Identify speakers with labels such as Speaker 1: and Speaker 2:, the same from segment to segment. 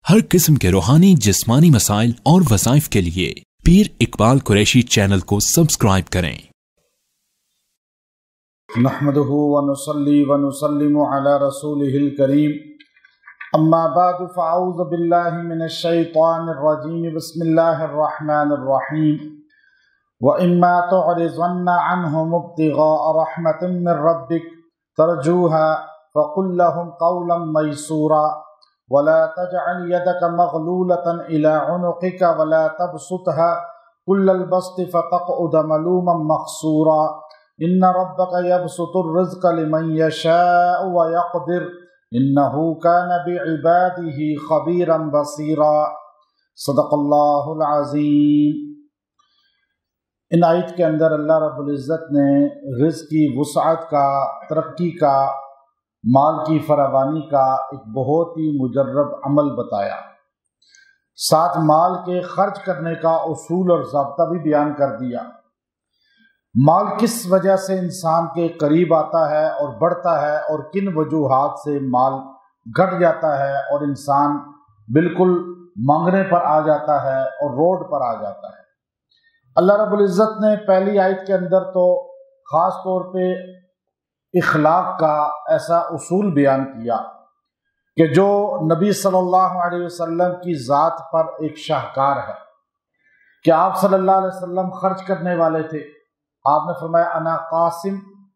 Speaker 1: हर किस्म के रूहानी जिस्मानी मसाइल और वज़ाइफ के लिए पीर इकबाल कुरैशी चैनल को सब्सक्राइब करें।
Speaker 2: नहमदुहु व नुसल्ली व नुसल्लिमु अला रसूलिहिल करीम, अम्मा बादु फ़अऊज़ु बिल्लाहि मिनश शैतानिर रजीम, बिस्मिल्लाहिर रहमानिर रहीम। व इम्मा तुअरिज़न्ना अन्हुम इब्तिगाअ रहमतिन मिर रब्बिक तरजूहा फ़क़ुल लहुम क़ौलन मयसूरा वला तजअल यदक मग़लूलतन इला उनुक़िक वला तबसुतहा कुल्लल बस्ति फ़तक़उद मलूमन मख़सूरा। इन्न रब्बक यबसुतुर रिज़्क़ लिमन यशाअ व यक़दिर इन्नहु कान बिइबादिही ख़बीरन बसीरा। सदक़ल्लाहुल अज़ीम। इन आयत के अंदर अल्लाह रब्बुल इज़्ज़त ने रिज़्क़ की वुसअत का, तरक्की का, माल की फरावानी का एक बहुत ही मुजर्रब अमल बताया। साथ माल के खर्च करने का उसूल और ज़ाब्ता भी बयान कर दिया। माल किस वजह से इंसान के करीब आता है और बढ़ता है और किन वजूहात से माल घट जाता है और इंसान बिल्कुल मांगने पर आ जाता है और रोड पर आ जाता है। अल्लाह रब्बुल इज़्ज़त ने पहली आयत के अंदर तो ख़ास तौर पे इखलाक का ऐसा उसूल बयान किया कि जो नबी सल्लल्लाहु अलैहि वसल्लम की ज़ात पर एक शाहकार है कि आप सल्लल्लाहु अलैहि वसल्लम खर्च करने वाले थे। आपने फरमाया अना कासिम,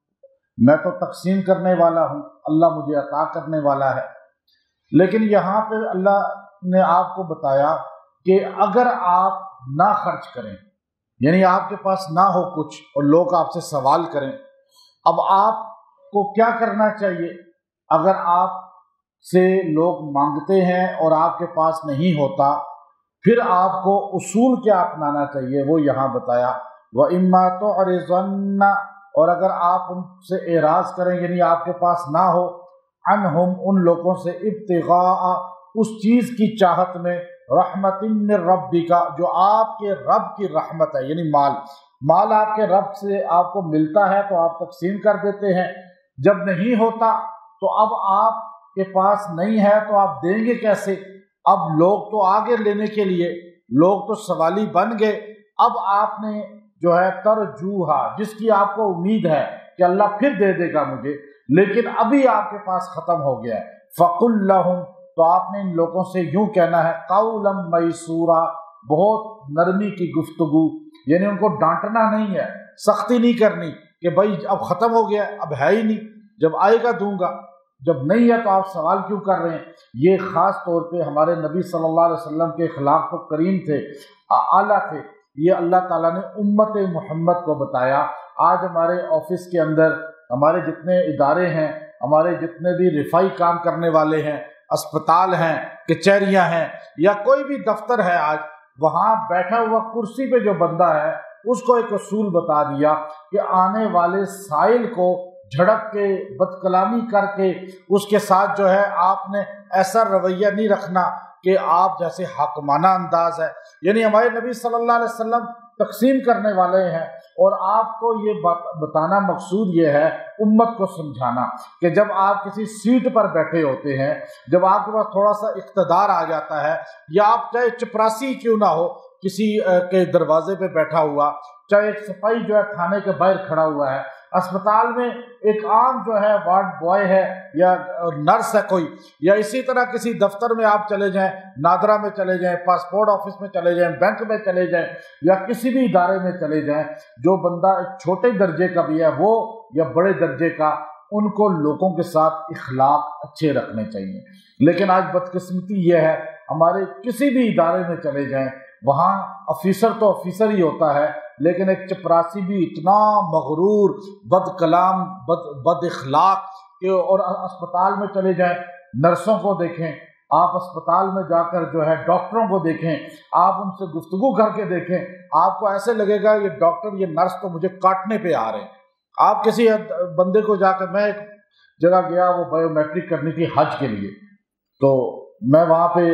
Speaker 2: मैं तो तकसीम करने वाला हूँ, अल्लाह मुझे अता करने वाला है। लेकिन यहाँ पे अल्लाह ने आपको बताया कि अगर आप ना खर्च करें, यानी आपके पास ना हो कुछ और लोग आपसे सवाल करें, अब आपको क्या करना चाहिए? अगर आप से लोग मांगते हैं और आपके पास नहीं होता, फिर आपको उसूल क्या अपनाना चाहिए वो यहाँ बताया। व इम्मा तुअरिज़न्ना, और अगर आप उनसे एराज करें यानी आपके पास ना हो, अनहुम, उन लोगों से, इब्तिगाअ, उस चीज़ की चाहत में, रहमतिन मिर रब्बिका, जो आपके रब की रहमत है, यानी माल आपके रब से आपको मिलता है तो आप तकसीम कर देते हैं। जब नहीं होता तो अब आपके पास नहीं है तो आप देंगे कैसे? अब लोग तो आगे लेने के लिए, लोग तो सवाली बन गए। अब आपने जो है तरजूहा, जिसकी आपको उम्मीद है कि अल्लाह फिर दे देगा मुझे, लेकिन अभी आपके पास ख़त्म हो गया है, फ़क़ुल लहुम, तो आपने इन लोगों से यूँ कहना है, क़ौलन मयसूरा, बहुत नरमी की गुफ्तगू, यानी उनको डांटना नहीं है, सख्ती नहीं करनी कि भाई अब ख़त्म हो गया, अब है ही नहीं, जब आएगा दूंगा, जब नहीं है तो आप सवाल क्यों कर रहे हैं। ये ख़ास तौर पे हमारे नबी सल्लल्लाहु अलैहि वसल्लम के अखलाक तो करीम थे, आला थे। ये अल्लाह ताला ने उम्मत मोहम्मद को बताया। आज हमारे ऑफिस के अंदर हमारे जितने इदारे हैं, हमारे जितने भी रिफाई काम करने वाले हैं, अस्पताल हैं, कचहरियाँ हैं, या कोई भी दफ्तर है, आज वहाँ बैठा हुआ कुर्सी पे जो बंदा है उसको एक उसूल बता दिया कि आने वाले साइल को झड़प के, बदकलामी करके उसके साथ जो है आपने ऐसा रवैया नहीं रखना कि आप जैसे हाकिमाना अंदाज है। यानी हमारे नबी सल्लल्लाहु अलैहि वसल्लम तकसीम करने वाले हैं और आपको ये बताना मकसूद ये है, उम्मत को समझाना कि जब आप किसी सीट पर बैठे होते हैं, जब आपके पास थोड़ा सा इक़्तिदार आ जाता है, या आप चाहे चपरासी क्यों ना हो, किसी के दरवाजे पे बैठा हुआ, चाहे एक सिपाही जो है थाने के बाहर खड़ा हुआ है, अस्पताल में एक आम जो है वार्ड बॉय है या नर्स है कोई, या इसी तरह किसी दफ्तर में आप चले जाएं, नादरा में चले जाएं, पासपोर्ट ऑफिस में चले जाएं, बैंक में चले जाएं, या किसी भी इदारे में चले जाएं, जो बंदा एक छोटे दर्जे का भी है वो या बड़े दर्जे का, उनको लोगों के साथ इखलाक अच्छे रखने चाहिए। लेकिन आज बदकिस्मती यह है, हमारे किसी भी इदारे में चले जाएं, वहाँ ऑफिसर तो ऑफिसर ही होता है, लेकिन एक चपरासी भी इतना मगरूर, बदकलाम, बद इखलाक के। और अस्पताल में चले जाएं, नर्सों को देखें, आप अस्पताल में जाकर जो है डॉक्टरों को देखें, आप उनसे गुफ्तगू करके देखें, आपको ऐसे लगेगा ये डॉक्टर, ये नर्स तो मुझे काटने पे आ रहे हैं। आप किसी बंदे को जाकर, मैं एक जगह गया, वो बायोमेट्रिक करनी थी हज के लिए, तो मैं वहाँ पे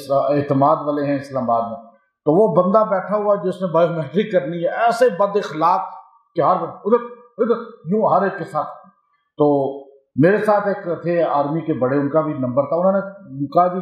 Speaker 2: एतमाद वाले हैं इस्लामाबाद में, तो वो बंदा बैठा हुआ जिसने बायोमेट्रिक करनी है, ऐसे बद इखलाक कि हर उधर यूँ हर एक के साथ। तो मेरे साथ एक थे आर्मी के बड़े, उनका भी नंबर था, उन्होंने कहा जी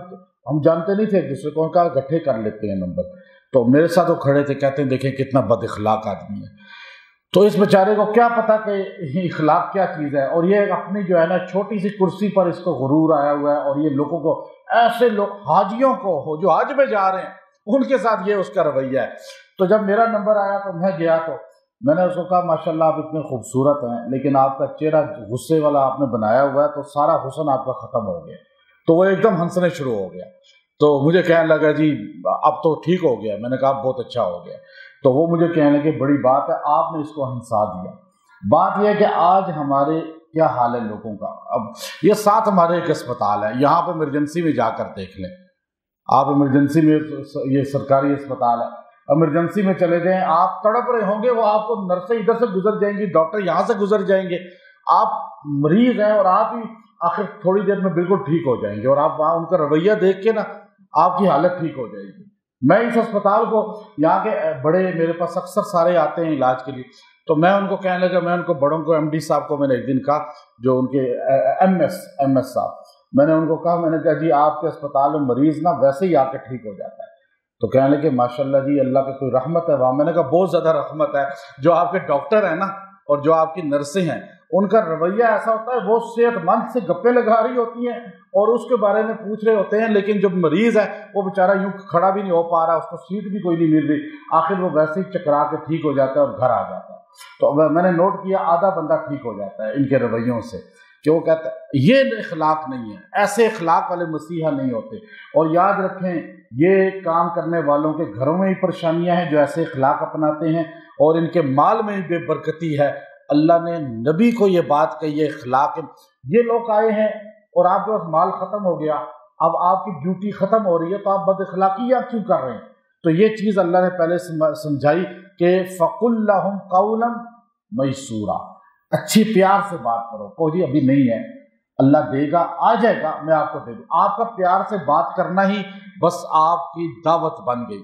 Speaker 2: ہم جانتے نہیں تھے ایک دوسرے کو، ان کا گٹھے کر لیتے ہیں نمبر. تو میرے ساتھ وہ کھڑے تھے، کہتے ہیں دیکھیں کتنا بد اخلاق آدمی ہے. تو اس بیچارے کو کیا پتا کہ اخلاق کیا چیز ہے، اور یہ اپنی جو ہے نا چھوٹی سی کرسی پر اس کو غرور آیا ہوا ہے، اور یہ لوگوں کو ایسے لوگ حاجیوں کو جو حج میں جا رہے ہیں ان کے ساتھ یہ اس کا رویہ ہے. تو جب میرا نمبر آیا تو میں گیا، تو میں نے اس کو کہا ماشاءاللہ آپ اتنے خوبصورت ہیں، لیکن آپ کا چہرہ غصے والا آپ نے بنایا ہوا ہے، تو سارا حسن آپ کا ختم ہو گیا. تو وہ ایک دم ہنسنے شروع ہو گیا. تو مجھے کہنے لگا جی اب تو ٹھیک ہو گیا. میں نے کہا بہت اچھا ہو گیا. تو وہ مجھے کہنے لگے بڑی بات ہے، آپ نے اس کو ہنسا دیا. بات یہ ہے کہ آج ہمارے کیا حال ہے لوگوں کا. اب یہ ساتھ ہمارے ایک اسپتال ہے، یہاں پہ ایمرجنسی میں جا کر دیکھ لیں. آپ ایمرجنسی میں، یہ سرکاری اسپتال ہے، ایمرجنسی میں چلے جائیں، آپ تڑپ رہے ہوں گے، وہ آپ کو نرسیں ادھر سے گزر جائیں گی، ڈاکٹر یہاں سے گزر جائیں گے، آپ مریض ہیں اور آپ ہی آخر تھوڑی دیر میں بالکل ٹھیک ہو جائیں گے، اور آپ وہاں ان کا رویہ دیکھ کے نا آپ کی حالت ٹھیک ہو جائے گی. میں اس اسپتال کو، یہاں کے بڑے میرے پاس اکثر سارے آتے ہیں علاج کے لیے، تو میں ان کو کہنے لگا، میں ان کو بڑوں کو ایم ڈی صاحب کو میں نے ایک دن کہا، جو ان کے ایم ایس صاحب، میں نے ان کو کہا، میں نے کہا جی آپ کے اسپتال میں مریض نا ویسے ہی آ کے ٹھیک ہو جاتا ہے. تو کہنے لگے ماشاء اللہ جی اللہ کی کوئی رحمت ہے وہاں. میں نے کہا بہت زیادہ رحمت ہے. جو آپ کے ڈاکٹر ہیں نا اور جو آپ کی نرسیں ہیں، ان کا رویہ ایسا ہوتا ہے، وہ صحت مند سے گپے لگا رہی ہوتی ہیں اور اس کے بارے میں پوچھ رہے ہوتے ہیں، لیکن جو مریض ہے وہ بیچارہ یوں کھڑا بھی نہیں ہو پا رہا، اس کو سیٹ بھی کوئی نہیں مل رہی، آخر وہ ویسے ہی چکرا کے ٹھیک ہو جاتا ہے اور گھر آ جاتا ہے. تو میں نے نوٹ کیا آدھا بندہ ٹھیک ہو جاتا ہے ان کے رویوں سے، کہ وہ کہتا ہے یہ اخلاق نہیں ہے، ایسے اخلاق والے مسیحا نہیں ہوتے. اور یاد رکھیں یہ کام کرنے والوں کے گھروں میں ہی پریشانیاں ہیں جو ایسے اخلاق اپناتے ہیں، اور ان کے مال میں بھی بے برکتی ہے. اللہ نے نبی کو یہ بات کہی ہے، اخلاق. یہ لوگ آئے ہیں اور آپ کے پاس مال ختم ہو گیا، اب آپ کی ڈیوٹی ختم ہو رہی ہے، تو آپ بد اخلاقیاں کیوں کر رہے ہیں؟ تو یہ چیز اللہ نے پہلے سمجھائی کہ فَقُلْ لَهُمْ قَوْلًا مَيْسُورًا، اچھی پیار سے بات کرو. کوئی جی ابھی نہیں ہے، اللہ دے گا، آ جائے گا، میں آپ کو دے دوں. آپ کا پیار سے بات کرنا ہی بس آپ کی دعوت بن گئی.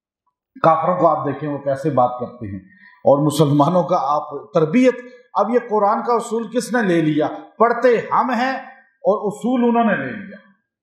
Speaker 2: کافروں کو آپ دیکھیں وہ کیسے بات کرتے ہیں، اور مسلمانوں کا آپ تربیت. اب یہ قرآن کا اصول کس نے لے لیا؟ پڑھتے ہم ہیں اور اصول انہوں نے لے لیا،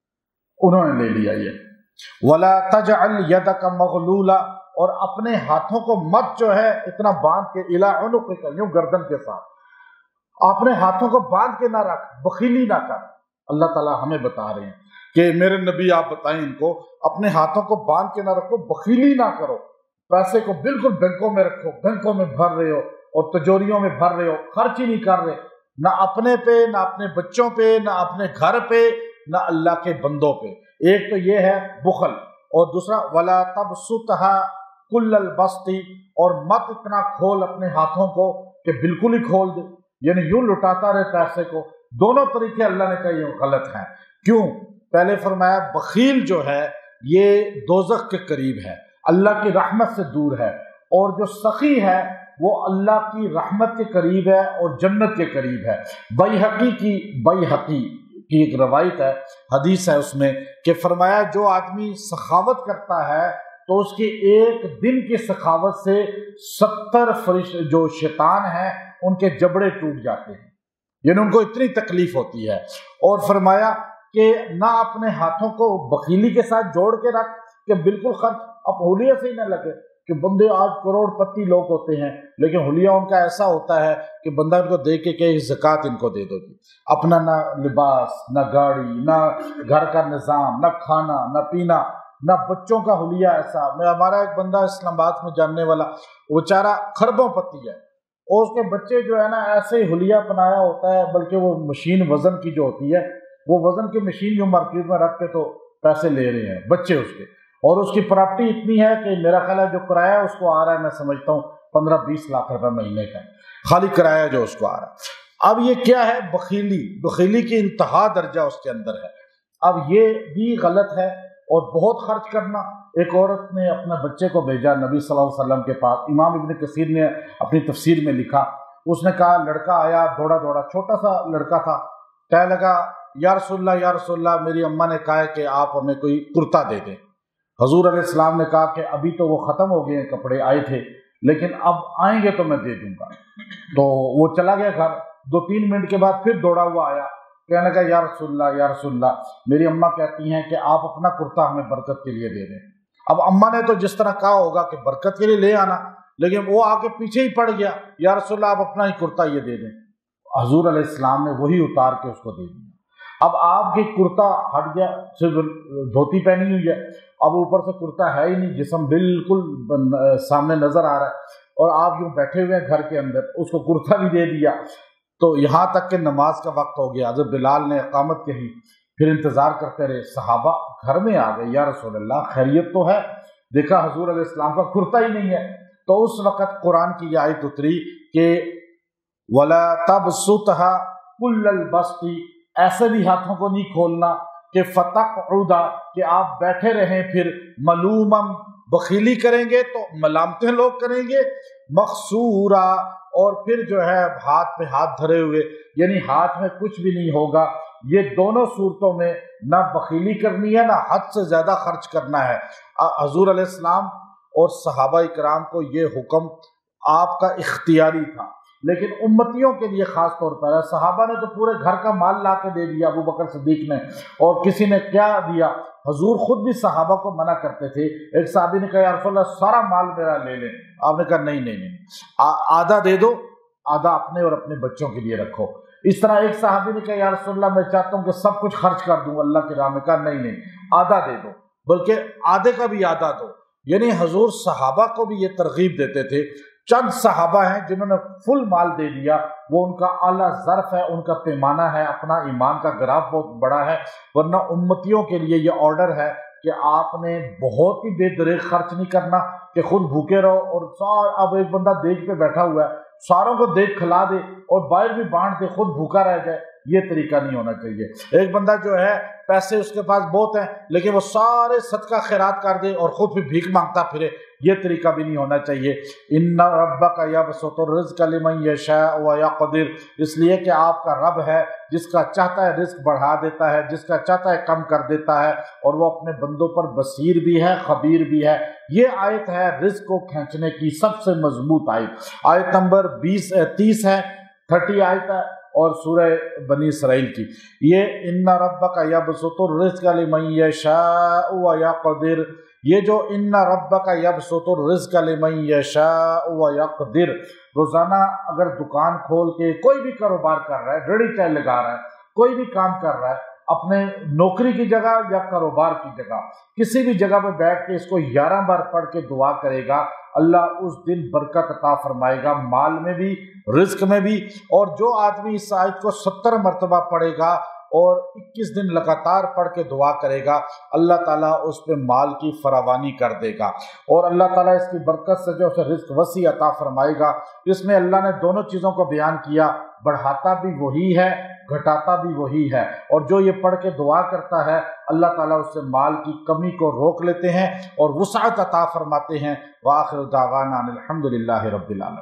Speaker 2: یہ وَلَا تَجْعَلْ يَدَكَ مَغْلُولًا، اور اپنے ہاتھوں کو مت جو ہے اتنا باندھ کے إِلَىٰ عُنُقِكَ، یوں گردن کے ساتھ اپنے ہاتھوں کو باندھ کے نہ رکھ، بخیلی نہ کر. اللہ تعالیٰ ہمیں بتا رہے ہیں کہ میرے نبی آپ بتائیں ان کو، اپنے ہاتھوں کو باندھ کے نہ رکھو، بخیلی نہ کرو. پیسے کو بالکل بینکوں میں رکھو، بینکوں میں بھر رہے ہو اور تجوریوں میں بھر رہے ہو، خرچ ہی نہیں کر رہے، نہ اپنے پہ، نہ اپنے بچوں پہ، نہ اپنے گھر پہ، نہ اللہ کے بندوں پہ. ایک تو یہ ہے بخل، اور دوسرا وَلَا تَبْسُطْهَا كُلَّ الْبَسْطِ، اور مت اتنا کھول اپنے ہاتھوں کو کہ بالکل ہی کھول دے، یعنی یوں لٹاتا رہے پیسے کو. دونوں طریقے اللہ نے کہے یہ غلط ہیں. کیوں؟ پہلے فرمایا بخیل جو ہے یہ دوزخ کے قریب ہے، اللہ کی رحمت سے دور ہے، اور جو سخی ہے وہ اللہ کی رحمت کے قریب ہے اور جنت کے قریب ہے. بیہقی کی ایک روایت ہے، حدیث ہے اس میں، کہ فرمایا جو آدمی سخاوت کرتا ہے تو اس کے ایک دن کی سخاوت سے 70 فرشتے جو شیطان ہیں ان کے جبڑے ٹوٹ جاتے ہیں، یعنی ان کو اتنی تکلیف ہوتی ہے. اور فرمایا کہ نہ اپنے ہاتھوں کو بخیلی کے ساتھ جوڑ کے رکھ کہ بالکل خرچ، اب حلیہ سے ہی نہ لگے، کہ بندے آج کروڑ پتی لوگ ہوتے ہیں لیکن حلیہ ان کا ایسا ہوتا ہے کہ بندہ ان کو دیکھ کے کہ زکوٰۃ ان کو دے دو جی. اپنا نہ لباس، نہ گاڑی، نہ گھر کا نظام، نہ کھانا، نہ پینا، نہ بچوں کا حلیہ ایسا. ہمارا ایک بندہ اسلام آباد میں جاننے والا، وہ بیچارہ خربوں پتی ہے، اور اس کے بچے جو ہے نا ایسے ہی حلیہ بنایا ہوتا ہے، بلکہ وہ مشین وزن کی جو ہوتی ہے، وہ وزن کی مشین جو مارکیٹ میں رکھ کے تو پیسے لے رہے ہیں بچے اس کے. اور اس کی پراپرٹی اتنی ہے کہ میرا خیال ہے جو کرایہ اس کو آ رہا ہے، میں سمجھتا ہوں 15-20 لاکھ روپے مہینے کا خالی کرایہ جو اس کو آ رہا ہے. اب یہ کیا ہے؟ بخیلی کی انتہا درجہ اس کے اندر ہے. اب یہ بھی غلط ہے، اور بہت خرچ کرنا. ایک عورت نے اپنے بچے کو بھیجا نبی صلی اللہ علیہ وسلم کے پاس. امام ابن کثیر نے اپنی تفسیر میں لکھا، اس نے کہا لڑکا آیا دوڑا دوڑا، چھوٹا سا لڑکا تھا، کہنے لگا یا رسول اللہ میری اماں نے کہا ہے کہ آپ ہمیں کوئی کرتا دے دیں. حضور علیہ السلام نے کہا کہ ابھی تو وہ ختم ہو گئے ہیں، کپڑے آئے تھے، لیکن اب آئیں گے تو میں دے دوں گا. تو وہ چلا گیا گھر. 2-3 منٹ کے بعد پھر دوڑا ہوا آیا، کہنے لگا یا رسول اللہ یا رسول اللہ، میری اماں کہتی ہیں کہ آپ اپنا کرتا ہمیں برکت کے لیے دے دیں۔ اب اماں نے تو جس طرح کہا ہوگا کہ برکت کے لیے لے آنا، لیکن وہ آ کے پیچھے ہی پڑ گیا، یا رسول اللہ آپ اپنا ہی کرتا یہ دے دیں۔ حضور علیہ السلام نے وہی اتار کے اس کو دے دیا۔ اب آپ کی کرتا ہٹ گیا، صرف دھوتی پہنی ہوئی ہے، اب اوپر سے کرتا ہے ہی نہیں، جسم بالکل سامنے نظر آ رہا ہے، اور آپ یوں بیٹھے ہوئے ہیں گھر کے اندر، اس کو کرتا بھی دے دیا۔ تو یہاں تک کہ نماز کا وقت ہو گیا، حضرت بلال نے اقامت کہی، پھر انتظار کرتے رہے، صحابہ گھر میں آ گئے، یا رسول اللہ خیریت تو ہے؟ دیکھا حضور علیہ السلام کا کرتا ہی نہیں ہے۔ تو اس وقت قرآن کی یہ آیت اتری کہ وَلَا تَبْسُطْهَا كُلَّ الْبَسْطِ، ایسے بھی ہاتھوں کو نہیں کھولنا کہ فَتَقْعُدَ، کہ آپ بیٹھے رہیں پھر ملومم، بخیلی کریں گے تو ملامتیں لوگ کریں گے، مخصورا، اور پھر جو ہے ہاتھ پہ ہاتھ دھرے ہوئے، یعنی ہاتھ میں کچھ بھی نہیں ہوگا۔ یہ دونوں صورتوں میں نہ بخیلی کرنی ہے، نہ حد سے زیادہ خرچ کرنا ہے۔ حضور علیہ السلام اور صحابہ کرام کو یہ حکم آپ کا اختیاری تھا، لیکن امتیوں کے لیے خاص طور پر ہے۔ صحابہ نے تو پورے گھر کا مال لا کے دے دیا ابو بکر صدیق نے، اور کسی نے کیا دیا، حضور خود بھی صحابہ کو منع کرتے تھے۔ ایک صحابی نے کہا یا رسول اللہ سارا مال میرا لے لیں، آپ نے کہا نہیں نہیں نہیں، آدھا دے دو، آدھا اپنے اور اپنے بچوں کے لیے رکھو۔ اس طرح ایک صحابی نے کہا یا رسول اللہ میں چاہتا ہوں کہ سب کچھ خرچ کر دوں اللہ کی راہ میں، کہا نہیں نہیں، آدھا دے دو، بلکہ آدھے کا بھی آدھا دو۔ یعنی حضور صحابہ کو بھی یہ ترغیب دیتے تھے۔ چند صحابہ ہیں جنہوں نے فل مال دے دیا، وہ ان کا اعلیٰ ظرف ہے، ان کا پیمانہ ہے، اپنا ایمان کا گراف بہت بڑا ہے، ورنہ امتیوں کے لیے یہ آرڈر ہے کہ آپ نے بہت ہی بے دریغ خرچ نہیں کرنا کہ خود بھوکے رہو، اور اب ایک بندہ دیگ پہ بیٹھا ہوا ہے، ساروں کو دیگ کھلا دے اور باہر بھی بانٹ دے، خود بھوکا رہ جائے، یہ طریقہ نہیں ہونا چاہیے۔ ایک بندہ جو ہے پیسے اس کے پاس بہت ہیں لیکن وہ سارے صدقہ خیرات کر دے اور خود بھی بھیک مانگتا پھرے، یہ طریقہ بھی نہیں ہونا چاہیے۔ ان ربک یبسط الرزق لمن یشاء ویقدر، اس لیے کہ آپ کا رب ہے جس کا چاہتا ہے رزق بڑھا دیتا ہے، جس کا چاہتا ہے کم کر دیتا ہے، اور وہ اپنے بندوں پر بصیر بھی ہے، خبیر بھی ہے۔ یہ آیت ہے رزق کو کھینچنے کی سب سے مضبوط آیت۔ آیت نمبر 30 ہے، 30 آیت ہے، اور سورہ بنی اسرائیل کی یہ ان ربک یبسط الرزق لمن یشاء ویقدر، یہ جو ان ربک یبسط الرزق لمن یشاء ویقدر، روزانہ اگر دکان کھول کے کوئی بھی کاروبار کر رہا ہے، ریڑھی چائے لگا رہا ہے، کوئی بھی کام کر رہا ہے، اپنے نوکری کی جگہ یا کاروبار کی جگہ کسی بھی جگہ پہ بیٹھ کے اس کو 11 بار پڑھ کے دعا کرے گا، اللہ اس دن برکت عطا فرمائے گا، مال میں بھی، رزق میں بھی۔ اور جو آدمی اس آیت کو 70 مرتبہ پڑھے گا اور 21 دن لگاتار پڑھ کے دعا کرے گا، اللہ تعالیٰ اس پہ مال کی فراوانی کر دے گا، اور اللہ تعالیٰ اس کی برکت سے جو اسے رزق وسیع عطا فرمائے گا۔ اس میں اللہ نے دونوں چیزوں کو بیان کیا، بڑھاتا بھی وہی ہے، گھٹاتا بھی وہی ہے، اور جو یہ پڑھ کے دعا کرتا ہے اللہ تعالیٰ اس سے مال کی کمی کو روک لیتے ہیں اور وسعت عطا فرماتے ہیں۔ وآخر دعوانا الحمدللہ رب العالمین۔